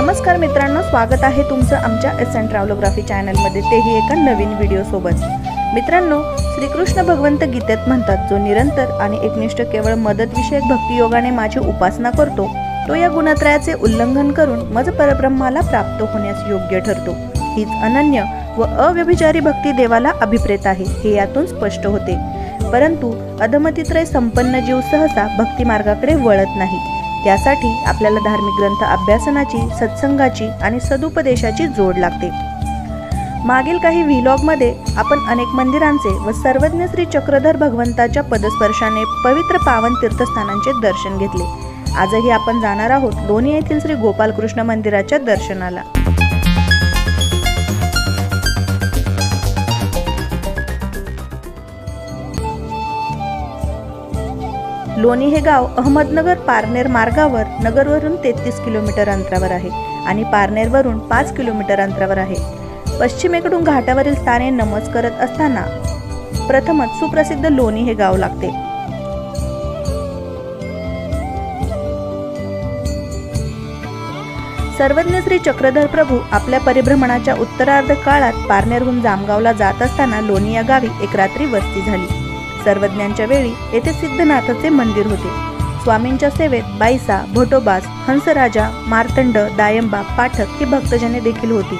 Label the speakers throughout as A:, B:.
A: नमस्कार मित्रांनो, स्वागत आहे तुमचं आमच्या एस.एन. ट्रॅव्हलोग्राफी चॅनलमध्ये, तेही एका नवीन व्हिडिओ सोबत। मित्रांनो, श्रीकृष्ण भगवंत गीतेत म्हणतात, जो निरंतर आणि एकनिष्ठ केवळ मदत विषयक भक्तियोगाने माझी उपासना करतो, तो या गुणत्रयाचे उल्लंघन करून मज परब्रह्माला प्राप्त होण्यास योग्य ठरतो। हीच अनन्य व अव्यभिचारी भक्ती देवाला अभिप्रेत आहे, हे यातून स्पष्ट होते। परंतु अधमतित्रय संपन्न जीव सहसा भक्ती मार्गाकडे वळत नाही। त्यासाठी आपल्याला धार्मिक ग्रंथ अभ्यासनाची, सत्संगाची आणि सदुपदेशाची जोड लागते। मागील काही व्लॉगमध्ये आपण अनेक मंदिरांचे व सर्वज्ञ श्री चक्रधर भगवंताच्या पदस्पर्शाने पवित्र पावन तीर्थस्थानांचे दर्शन घेतले। आजही आपण जाणार आहोत लोणी येथील श्री गोपालकृष्ण मंदिराच्या दर्शनाला। लोणी हे गाव अहमदनगर पारनेर मार्गावर नगरवरून 33 किलोमीटर अंतरावर आहे आणि पारनेरवरून 5 किलोमीटर अंतरावर आहे। पश्चिमेकडून घाटावरील स्थाने नमस करत असताना प्रथमच सुप्रसिद्ध लोणी हे गाव लागते। सर्वज्ञ श्री चक्रधर प्रभू आपल्या परिभ्रमणाच्या उत्तरार्ध काळात पारनेरहून जामगावला जात असताना लोणी या गावी एक रात्री वस्ती झाली। सर्वज्ञांच्या वेळी येथे सिद्धनाथाचे मंदिर होते। स्वामींच्या सेवेत बाईसा, भोटोबास, हंसराजा, मार्तंड, दायंबा, पाठक ही भक्तजने देखील होती।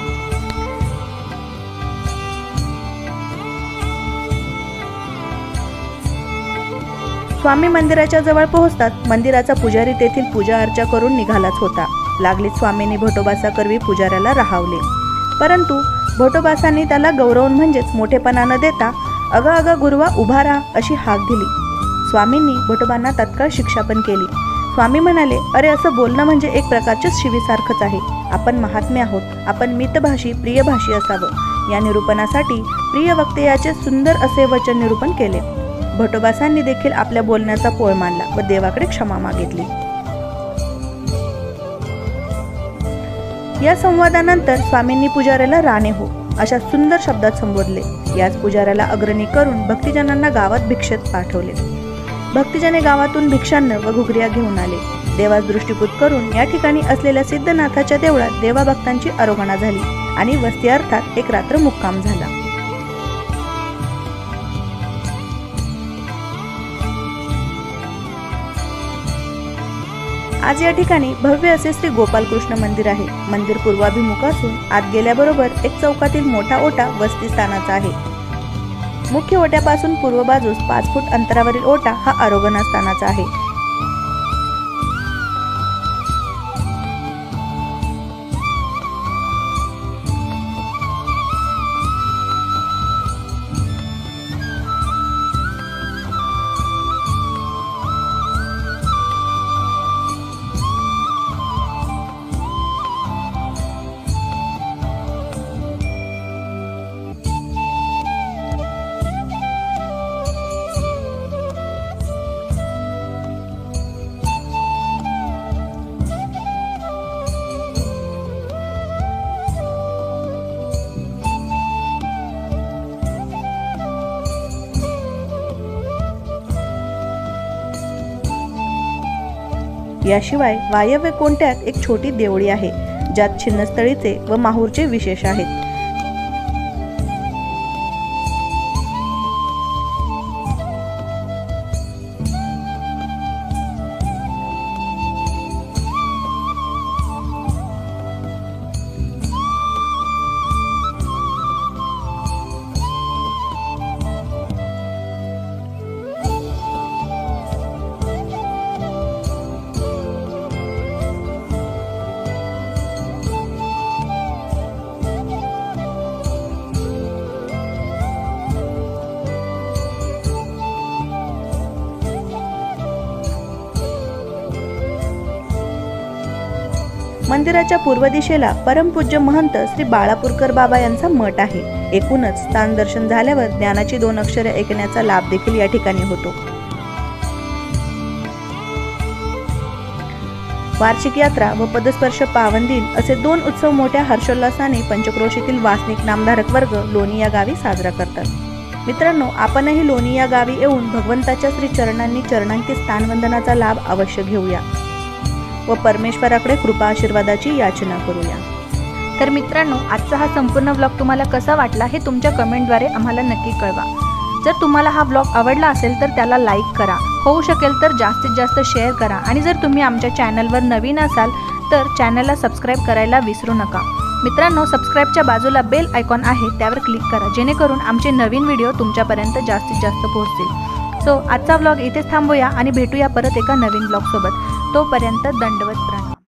A: स्वामी मंदिराच्या जवळ पोहोचतात मंदिराचा पुजारी तेथील पूजा अर्चा करून निघालाच होता। लागलीच स्वामींनी भोटोबासा करवी पुजाऱ्याला राहावले, परंतु भोटोबासांनी त्याला गौरवून म्हणजेच मोठेपणा न देता अग अग गुरुवा उभा राहा अशी हाक दिली। स्वामींनी भोटोबांना तत्काळ शिक्षा पण केली। स्वामी म्हणाले, अरे असं बोलणं म्हणजे एक प्रकारचे शिवीसारखंच आहे। आपण महात्मे आहोत, आपण मितभाषी प्रियभाषी असावं। या निरूपणासाठी प्रिय वक्ते याचे सुंदर असे वचन निरूपण केले। भोटोबासांनी देखील आपल्या बोलण्याचा पोळ मानला व देवाकडे क्षमा मागितली। या संवादानंतर स्वामींनी पुजाऱ्याला राणे हो अशा सुंदर शब्दात संबोधले। याच पुजाऱ्याला अग्रणी करून भक्तिजनांना गावात भिक्षेत पाठवले। भक्तिजने गावातून भिक्षान्न व घुगऱ्या घेऊन आले। देवास दृष्टीपूत करून या ठिकाणी असलेल्या सिद्धनाथाच्या देवळात देवाभक्तांची आरोहणा झाली आणि वस्ती अर्थात एक रात्र मुक्काम झाला। आज या ठिकाणी भव्य असे श्री गोपालकृष्ण मंदिर आहे। मंदिर पूर्वाभिमुख असून आत गेल्याबरोबर एक चौकातील मोठा ओटा वस्ती स्थानाचा आहे। मुख्य ओट्यापासून पूर्व बाजूस 5 फूट अंतरावरील ओटा हा आरोगणा स्थानाचा आहे। याशिवाय वायव्य कोंट्यात एक छोटी देवळी आहे, ज्यात छिन्नस्थळीचे व माहूरचे विशेष आहेत। मंदिराच्या पूर्व दिशेला परमपूज्य महंत श्री बाळापूरकर बाबा यांचा मठ आहे। एकूणच स्थान दर्शन झाल्यावर ज्ञानाची 2 अक्षरे ऐकण्याचा लाभ देखील या ठिकाणी होतो। वार्षिक यात्रा व पदस्पर्श पावन दिन असे 2 उत्सव मोठ्या हर्षोल्लासाने पंचक्रोशीतील वासनिक नामधारक वर्ग लोणी या गावी साजरा करतात। मित्रांनो, आपणही लोणी या गावी येऊन भगवंताच्या श्री चरणांनी चरणांकित स्थानवंदनाचा लाभ अवश्य घेऊया। व परमेश्वराकडे कृपा आशीर्वादाची याचना करूया। तर मित्रांनो, आजचा हा संपूर्ण व्लॉग तुम्हाला कसा वाटला हे तुमच्या कमेंटद्वारे आम्हाला नक्की कळवा। जर तुम्हाला हा व्लॉग आवडला असेल तर त्याला लाईक करा, होऊ शकेल तर जास्तीत जास्त शेअर करा आणि जर तुम्ही आमच्या चॅनलवर नवीन असाल तर चॅनलला सबस्क्राईब करायला विसरू नका। मित्रांनो, सबस्क्राईबच्या बाजूला बेल आयकॉन आहे, त्यावर क्लिक करा जेणेकरून आमचे नवीन व्हिडिओ तुमच्यापर्यंत जास्तीत जास्त पोहोचतील। सो आजचा व्लॉग इथेच थांबूया आणि भेटूया परत एका नवीन व्लॉग सोबत। तोपर्यंत दंडवत प्रणाम।